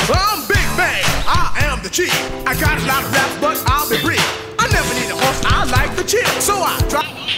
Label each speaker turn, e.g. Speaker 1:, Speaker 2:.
Speaker 1: I'm Big Bang, I am the chief. I got a lot of raps, but I'll be brief. I never need a horse, I like to chill, so I drop.